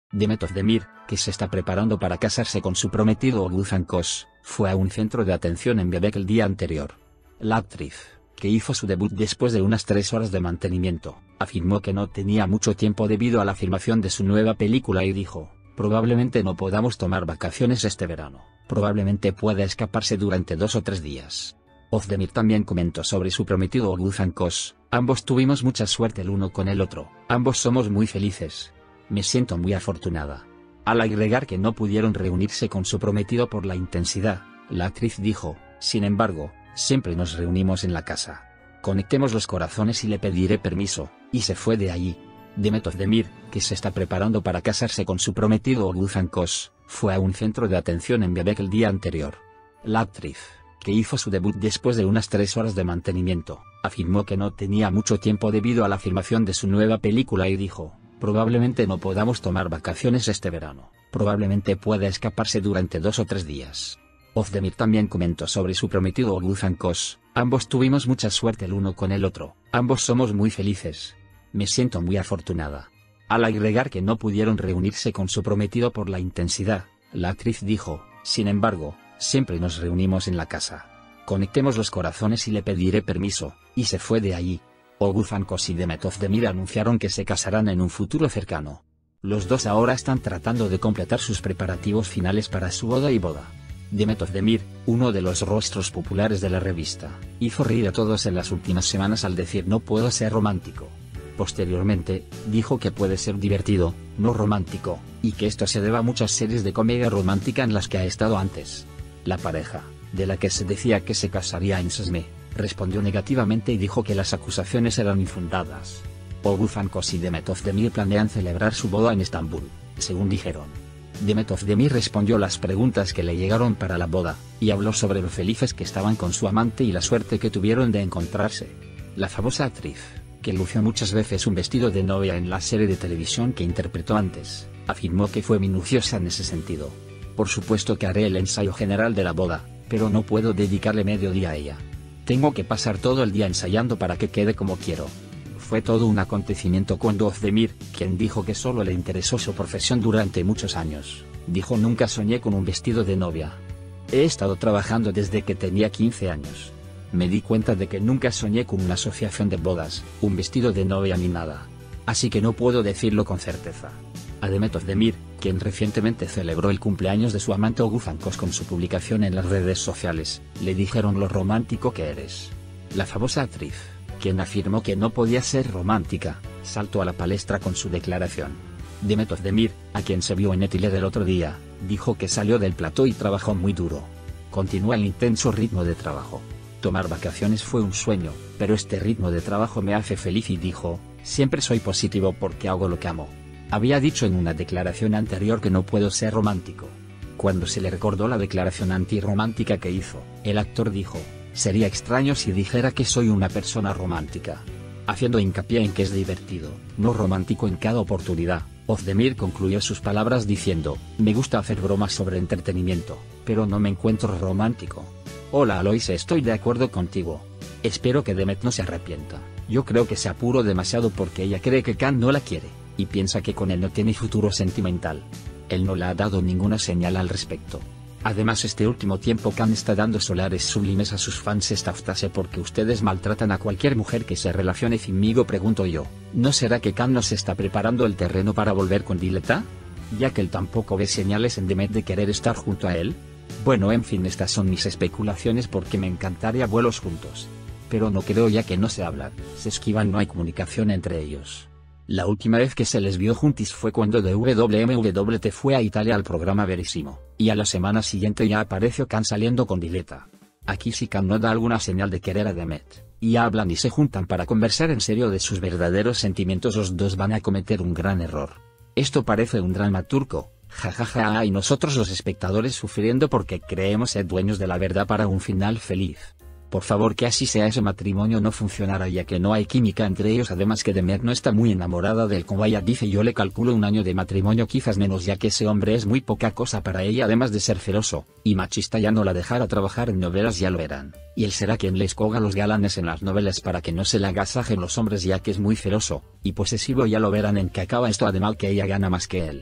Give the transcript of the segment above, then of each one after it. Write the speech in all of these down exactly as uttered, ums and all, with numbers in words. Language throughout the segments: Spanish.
Demet Özdemir, que se está preparando para casarse con su prometido Oğuzhan Koç, fue a un centro de atención en Bebek el día anterior. La actriz, que hizo su debut después de unas tres horas de mantenimiento, afirmó que no tenía mucho tiempo debido a la filmación de su nueva película y dijo: probablemente no podamos tomar vacaciones este verano, probablemente pueda escaparse durante dos o tres días. Özdemir también comentó sobre su prometido Oğuzhan Koç: ambos tuvimos mucha suerte el uno con el otro, ambos somos muy felices. Me siento muy afortunada. Al agregar que no pudieron reunirse con su prometido por la intensidad, la actriz dijo: sin embargo, siempre nos reunimos en la casa. Conectemos los corazones y le pediré permiso, y se fue de allí. Demet Özdemir, que se está preparando para casarse con su prometido Oğuzhan Koç, fue a un centro de atención en Bebek el día anterior. La actriz, que hizo su debut después de unas tres horas de mantenimiento, afirmó que no tenía mucho tiempo debido a la filmación de su nueva película y dijo: probablemente no podamos tomar vacaciones este verano, probablemente pueda escaparse durante dos o tres días. Özdemir también comentó sobre su prometido Oğuzhan Koç: ambos tuvimos mucha suerte el uno con el otro, ambos somos muy felices. Me siento muy afortunada. Al agregar que no pudieron reunirse con su prometido por la intensidad, la actriz dijo: sin embargo, siempre nos reunimos en la casa. Conectemos los corazones y le pediré permiso, y se fue de allí. Oğuzhan Koç y Demet Özdemir anunciaron que se casarán en un futuro cercano. Los dos ahora están tratando de completar sus preparativos finales para su boda y boda. Demet Özdemir, uno de los rostros populares de la revista, hizo reír a todos en las últimas semanas al decir: no puedo ser romántico. Posteriormente, dijo que puede ser divertido, no romántico, y que esto se deba a muchas series de comedia romántica en las que ha estado antes. La pareja, de la que se decía que se casaría en Sesme, respondió negativamente y dijo que las acusaciones eran infundadas. Oğuzhan Koç y Demet Özdemir planean celebrar su boda en Estambul, según dijeron. Demet Özdemir respondió las preguntas que le llegaron para la boda, y habló sobre lo felices que estaban con su amante y la suerte que tuvieron de encontrarse. La famosa actriz, que lució muchas veces un vestido de novia en la serie de televisión que interpretó antes, afirmó que fue minuciosa en ese sentido. Por supuesto que haré el ensayo general de la boda, pero no puedo dedicarle medio día a ella. Tengo que pasar todo el día ensayando para que quede como quiero. Fue todo un acontecimiento cuando Özdemir, quien dijo que solo le interesó su profesión durante muchos años, dijo: nunca soñé con un vestido de novia. He estado trabajando desde que tenía quince años. Me di cuenta de que nunca soñé con una asociación de bodas, un vestido de novia ni nada. Así que no puedo decirlo con certeza. A Demet Özdemir, quien recientemente celebró el cumpleaños de su amante Oğuzhan Koç con su publicación en las redes sociales, le dijeron lo romántico que eres. La famosa actriz, quien afirmó que no podía ser romántica, saltó a la palestra con su declaración. Demet Özdemir, a quien se vio en Etile del otro día, dijo que salió del plató y trabajó muy duro. Continúa el intenso ritmo de trabajo. Tomar vacaciones fue un sueño, pero este ritmo de trabajo me hace feliz y dijo: siempre soy positivo porque hago lo que amo. Había dicho en una declaración anterior que no puedo ser romántico. Cuando se le recordó la declaración antirromántica que hizo, el actor dijo: sería extraño si dijera que soy una persona romántica. Haciendo hincapié en que es divertido, no romántico en cada oportunidad, Özdemir concluyó sus palabras diciendo: me gusta hacer bromas sobre entretenimiento, pero no me encuentro romántico. Hola Alois, estoy de acuerdo contigo. Espero que Demet no se arrepienta. Yo creo que se apuró demasiado porque ella cree que Can no la quiere, y piensa que con él no tiene futuro sentimental. Él no le ha dado ninguna señal al respecto. Además, este último tiempo Can está dando solares sublimes a sus fans. Esta frase: porque ustedes maltratan a cualquier mujer que se relacione conmigo, pregunto yo, ¿no será que Can nos está preparando el terreno para volver con Dileta? Ya que él tampoco ve señales en Demet de querer estar junto a él. Bueno, en fin, estas son mis especulaciones porque me encantaría vuelos juntos. Pero no creo, ya que no se hablan, se esquivan, no hay comunicación entre ellos. La última vez que se les vio juntos fue cuando W M W T fue a Italia al programa Verissimo, y a la semana siguiente ya apareció Can saliendo con Dileta. Aquí sí Can no da alguna señal de querer a Demet, y hablan y se juntan para conversar en serio de sus verdaderos sentimientos. Los dos van a cometer un gran error. Esto parece un drama turco, jajaja, ja, y nosotros los espectadores sufriendo porque creemos ser dueños de la verdad para un final feliz. Por favor, que así sea. Ese matrimonio no funcionará ya que no hay química entre ellos. Además que Demet no está muy enamorada del Kobaya. Dice: yo le calculo un año de matrimonio, quizás menos, ya que ese hombre es muy poca cosa para ella. Además de ser celoso y machista, ya no la dejará trabajar en novelas, ya lo verán. Y él será quien le escoga a los galanes en las novelas para que no se le agasajen los hombres, ya que es muy celoso y posesivo. Ya lo verán en que acaba esto. Además que ella gana más que él.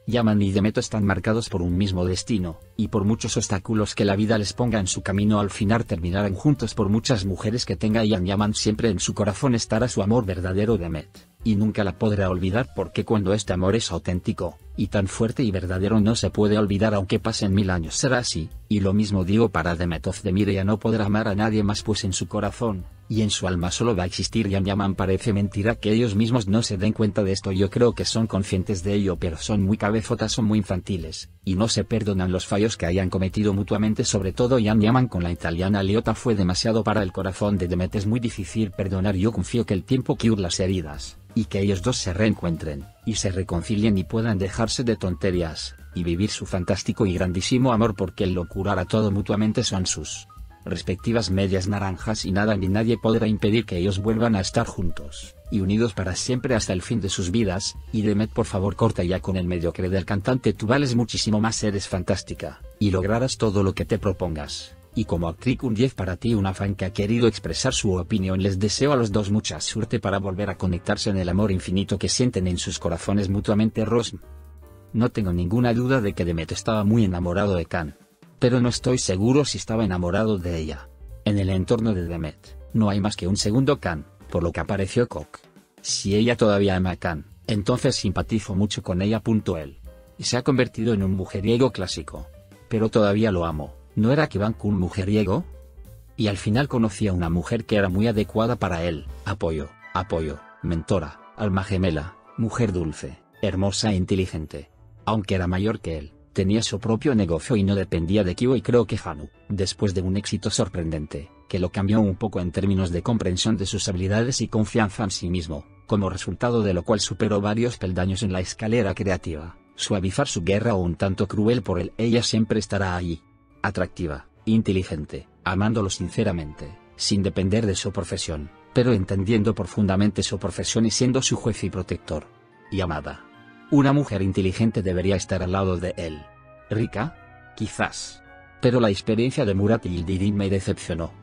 Yaman y Demet están marcados por un mismo destino, y por muchos obstáculos que la vida les ponga en su camino al final terminarán juntos. Por muchas mujeres que tenga Ian Yaman, siempre en su corazón estará su amor verdadero Demet, y nunca la podrá olvidar, porque cuando este amor es auténtico, y tan fuerte y verdadero, no se puede olvidar aunque pasen mil años. Será así, y lo mismo digo para Demet Özdemir. Ella no podrá amar a nadie más, pues en su corazón y en su alma solo va a existir Ian Yaman. Parece mentira que ellos mismos no se den cuenta de esto. Yo creo que son conscientes de ello, pero son muy cabezotas, son muy infantiles, y no se perdonan los fallos que hayan cometido mutuamente. Sobre todo Ian Yaman con la italiana Leota fue demasiado para el corazón de Demet. Es muy difícil perdonar. Yo confío que el tiempo cure las heridas, y que ellos dos se reencuentren, y se reconcilien y puedan dejarse de tonterías, y vivir su fantástico y grandísimo amor, porque el lo curará todo mutuamente. Son sus respectivas medias naranjas y nada ni nadie podrá impedir que ellos vuelvan a estar juntos y unidos para siempre hasta el fin de sus vidas. Y Demet, por favor, corta ya con el mediocre del cantante. Tú vales muchísimo más, eres fantástica, y lograrás todo lo que te propongas. Y como actriz, un diez para ti. Una fan que ha querido expresar su opinión. Les deseo a los dos mucha suerte para volver a conectarse en el amor infinito que sienten en sus corazones mutuamente. Rosm. No tengo ninguna duda de que Demet estaba muy enamorado de Can, pero no estoy seguro si estaba enamorado de ella. En el entorno de Demet no hay más que un segundo Can, por lo que apareció Kok. Si ella todavía ama a Can, entonces simpatizo mucho con ella. Él y se ha convertido en un mujeriego clásico, pero todavía lo amo. ¿No era que Banco un mujeriego? Y al final conocí a una mujer que era muy adecuada para él. Apoyo, apoyo, mentora, alma gemela, mujer dulce, hermosa e inteligente. Aunque era mayor que él, tenía su propio negocio y no dependía de Kiwo. Y creo que Hanu, después de un éxito sorprendente, que lo cambió un poco en términos de comprensión de sus habilidades y confianza en sí mismo, como resultado de lo cual superó varios peldaños en la escalera creativa, suavizar su guerra o un tanto cruel por él. Ella siempre estará allí, atractiva, inteligente, amándolo sinceramente, sin depender de su profesión, pero entendiendo profundamente su profesión y siendo su juez y protector. Y amada. Una mujer inteligente debería estar al lado de él. ¿Rica? Quizás. Pero la experiencia de Murat Yildirim me decepcionó.